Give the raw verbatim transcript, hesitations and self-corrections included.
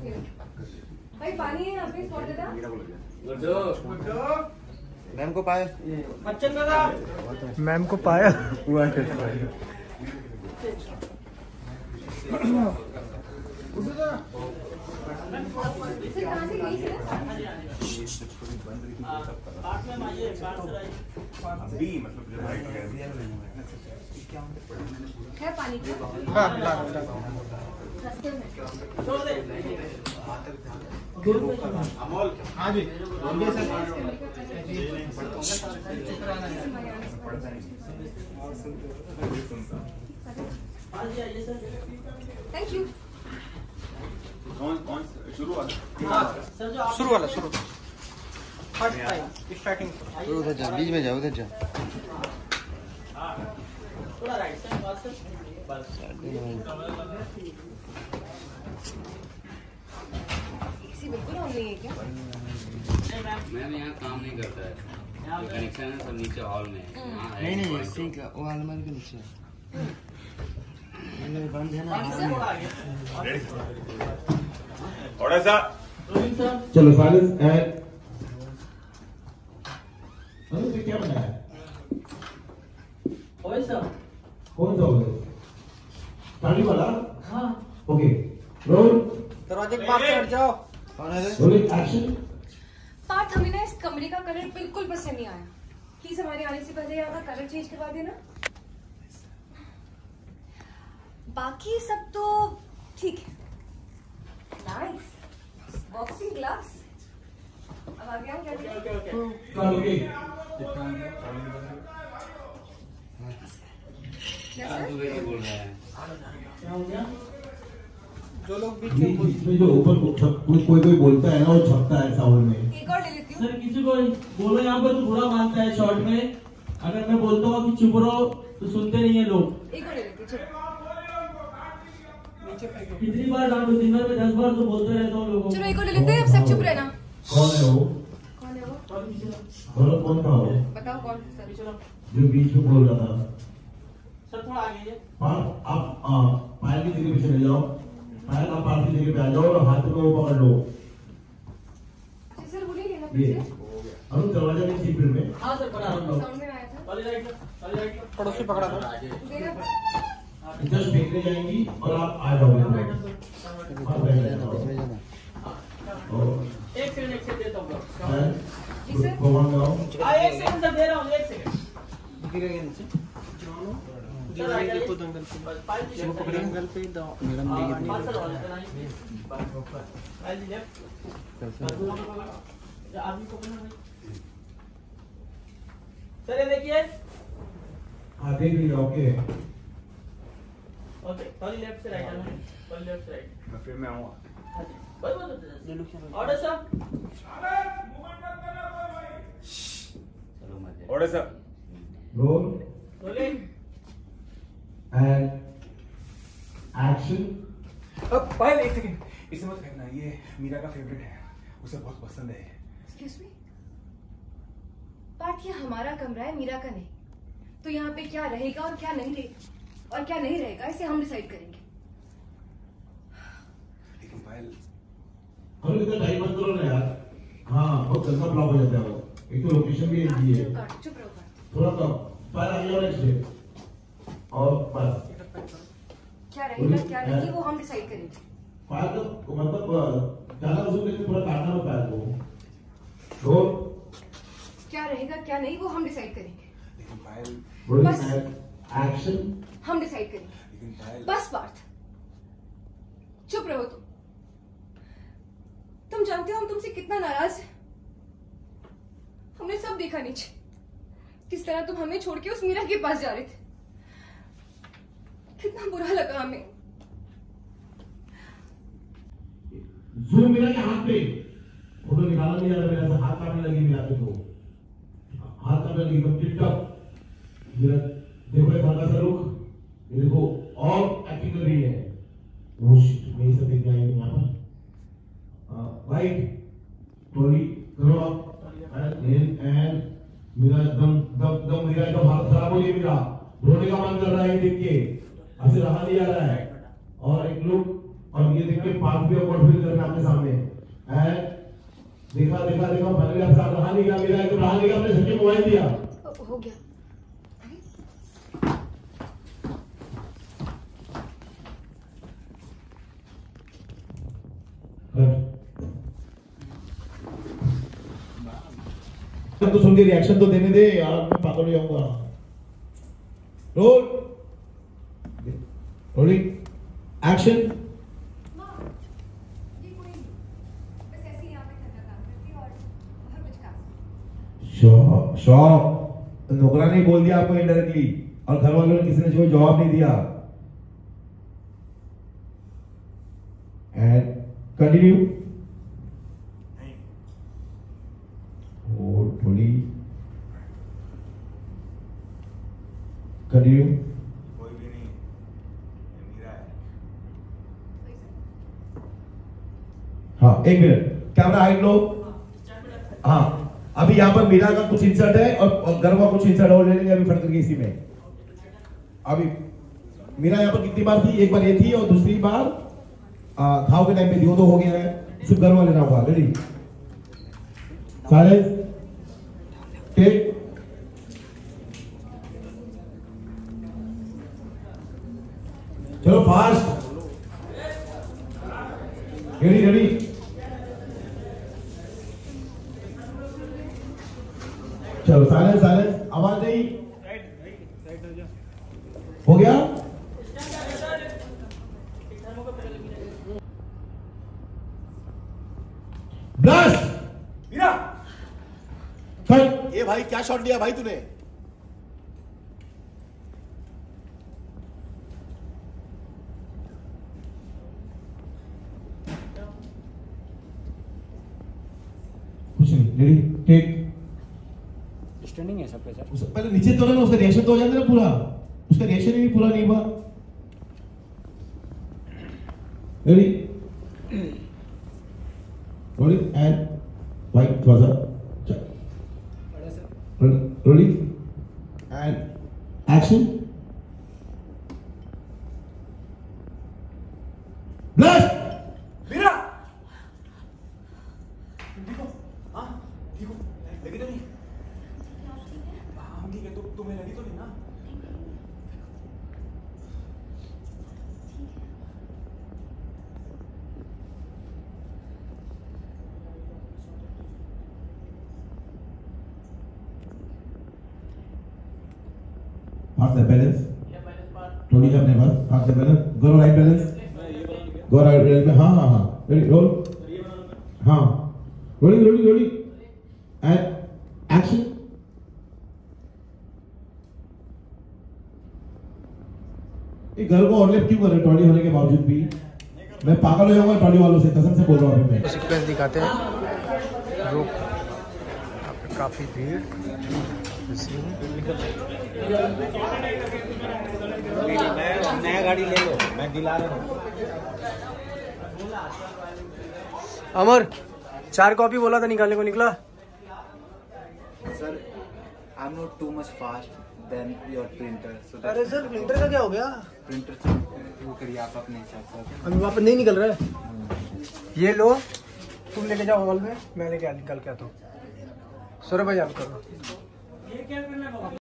भाई पानी है यहाँ पे स्पॉट देता। मैम को पाया बच्चन दादा मैम को पाया हुआ है। कहाँ से गई सर? है पानी का? हाँ अमोल हाँ जी थैंक यू। कौन कौन शुरू वाला? शुरू वाला शुरू फर्स्ट टाइम स्टार्टिंग उधर जा बीच में जाओ उधर जा थोड़ा राइट साइड बस बस बिल्कुल ऑन नहीं है क्या? मैम यहाँ काम नहीं करता है, कनेक्शन है सब नीचे हॉल में। नहीं नहीं ठीक है वो अलमारी के नीचे बंद है ना। Order sir. चलो साइलेंस एंड अनु से क्या बनाया? ओए सर कौन सा होगा? ताली वाला? हाँ ओके रोल दरवाजे के पास से हट जाओ। कौन है रोलिंग एक्शन। पार्थ हमें ना इस कमरे का कलर बिल्कुल पसंद नहीं आया। प्लीज हमारे आने से पहले यहाँ का कलर चेंज करवा देना। बाकी सब तो ठीक है। Nice boxing gloves. अब आगे हम क्या करें? चल ओके बोल रहा है जो लोग बीच ये इसमें जो ऊपर कोई कोई कोई बोलता है ना वो छपता है साउंड में। एक और ले लेती हूँ। सर किसी को बोलो यहाँ पर तो बुरा मानता है शॉर्ट में। अगर मैं बोलता हूँ कि चुप रहो तो सुनते नहीं है लोग। एक और ले लेती हूँ। चलो कितनी बार डांटो दिन भर में दस बार तो बोलते रहता हूँ लोगों चलो एक और ले लेते हैं। अब सब चुप रहना। कौन है वो? कौन है वो? बोलो कौन था वो बताओ कौन? सर जो बीच में बोल रहा था? सर थोड़ा आगे पार आप आ, पायल की जगह पे चले जाओ। पायल आप पाल की जगह पे आ जाओ और हाथ में वो पकड़ लो। अच्छा सर वो नहीं लेना ये फिर से? अनु दरवाजा नहीं सीट में। हाँ सर पकड़ा साउंड में आया था। वाली राइट वाली राइट पड़ोसी पकड़ा दो। देना। जस्ट फेंकने जाएंगी और आप आ जाओगे। आप बैठ जाओ। और एक सेकंड एक सेकंड देता हूँ पायल, जी सर। भगवान गाओ। हाँ एक सेकंड सर दे रहा हूँ एक सेकंड गिरेगा नीचे सर आइए खुद अंकल पे पायल जी वो पकड़े अंकल पे दो मैडम हाँ देगी सर वाले पायल जी लेफ्ट आदमी को पकड़ना भाई सर ये देखिए हाँ देख लिया ओके। ओके वाली लेफ्ट से राइट आना वाली लेफ्ट से राइट मैं फिर मैं आऊँगा। हाँ जी बस बस ऑर्डर सर चलो मजे। Order sir. Roll rolling and action. अब पायल एक सेकंड इसे मत फेंकना, ये मीरा का फेवरेट है, उसे बहुत पसंद है। Excuse me? पार्थ ये हमारा कमरा है, मीरा का नहीं। तो यहाँ पे क्या रहेगा और क्या नहीं रहेगा और क्या नहीं रहेगा इसे हम डिसाइड करेंगे। लेकिन पायल अरे इतना टाइम मत करो ना यार। हाँ बहुत गंदा फ्लॉप हो जाता है वो। एक तो लोकेशन भी ऐसी है। चुप कर, चुप रहो पार्थ। थोड़ा कम पायल आगे और ऐसे और बस क्या रहेगा क्या नहीं वो हम डिसाइड करेंगे। पायल तो मतलब ज्यादा वसूल लेके पूरा काटना मत पायल को। रोल क्या रहेगा क्या नहीं वो हम डिसाइड करेंगे। लेकिन पायल बस। एक्शन। हम डिसाइड करेंगे। लेकिन पायल बस पार्थ चुप रहो तुम। तुम जानते हो हम तुमसे कितना नाराज हैं। हमने सब देखा नीचे किस तरह तुम हमें छोड़ के उस मीरा के पास जा रहे थे। कितना बुरा लगा हमें। जूम मिला के हाथ पे फोटो निकाला नहीं जा रहा मेरा से हाथ काटने लगी मिला के तो हाथ काटने लगी एकदम टिप-टप। मेरा देखो एक हल्का सा रुख ये देखो और एक्टिंग कर रही है। वो शिट मैं ये सब देख के आई हूं यहाँ पर। राइट टोली करो आप एंड एंड मेरा एकदम दम दम मेरा एकदम हालत खराब हो गई। मेरा रोने का मन कर रहा है ये देख के, ऐसे रहा नहीं जा रहा है। और एक लुक और ये देख के पार्थ भी अवॉर्ड फील कर रहा है अपने देखा देखा देखा फाइनली आप साथ रहा नहीं गया मेरा एक रहा नहीं गया अपने सबके मोबाइल दिया हो गया। तो सुन के रिएक्शन तो देने दे यार, मैं पागल हो जाऊंगा। Roll rolling action. ये कोई नहीं, बस ऐसे ही यहाँ पे घर का काम करती हूँ और और कुछ काम। शॉप शॉप नौकरानी बोल दिया आपको इनडायरेक्टली, और घर वालों ने किसी ने कोई जवाब नहीं दिया। And continue. और थोड़ी कंटिन्यू। कोई भी नहीं, ये मीरा है। हाँ एक मिनट, कैमरा हाइट लो। हाँ अभी यहाँ पर मीरा का कुछ इंसर्ट है और, और गर्व का कुछ इंसर्ट और ले लेंगे अभी फट करके इसी में। अभी मीरा यहाँ पर कितनी बार थी? एक बार ये थी और दूसरी बार आ, घाव के टाइम पे थी, वो तो हो गया है, सिर्फ गर्व लेना होगा। रेडी सारे टेक। चलो फास्ट, रेडी रेडी। चलो साइलेंस साइलेंस, आवाज नहीं। हो गया? ब्लास्ट। मीरा कट। ये भाई क्या शॉट लिया भाई तूने? कुछ नहीं, रेडी टेक। स्टैंडिंग है सब पे सर। उस पहले नीचे तो ना, उसका रिएक्शन तो हो जाता है ना पूरा, उसका रिएक्शन ही पूरा नहीं हुआ। रेडी रोलिंग एंड वाइट थोड़ा सा rolling and action. Blast. Meera ठीक हो? हाँ ठीक हो, लगी तो नहीं? हाँ ठीक है, तो तुम्हें लगी तो नहीं ना? Pass the balance. थोड़ी है अपने पास, pass the balance. Go right balance. Go right balance में, हाँ हाँ हाँ. Ready, roll. हाँ. Rolling, rolling, rolling. And action. ये घर को ओवरलैप क्यों कर रहे हो टॉली होने के बावजूद भी? मैं पागल हो जाऊंगा टॉली वालों से, कसम से बोल रहा हूँ अभी मैं। सीक्वेंस दिखाते हैं। रुक, यहाँ पे काफी भीड़। नया गाड़ी ले लो, मैं दिला रहा हूँ। अमर चार कॉपी बोला था निकालने को, निकला? Sir I am not too much fast than your printer. अरे सर प्रिंटर का क्या हो गया? प्रिंटर से वो करिए आप अपने हिसाब से। अभी वापस नहीं निकल रहा है। ये लो, तुम लेके जाओ हॉल में, मैं लेके निकल के आता हूँ। सौरभ भाई आप करो।